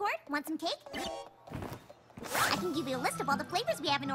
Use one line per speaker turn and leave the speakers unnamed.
Want some cake? I can give you a list of all the flavors we have in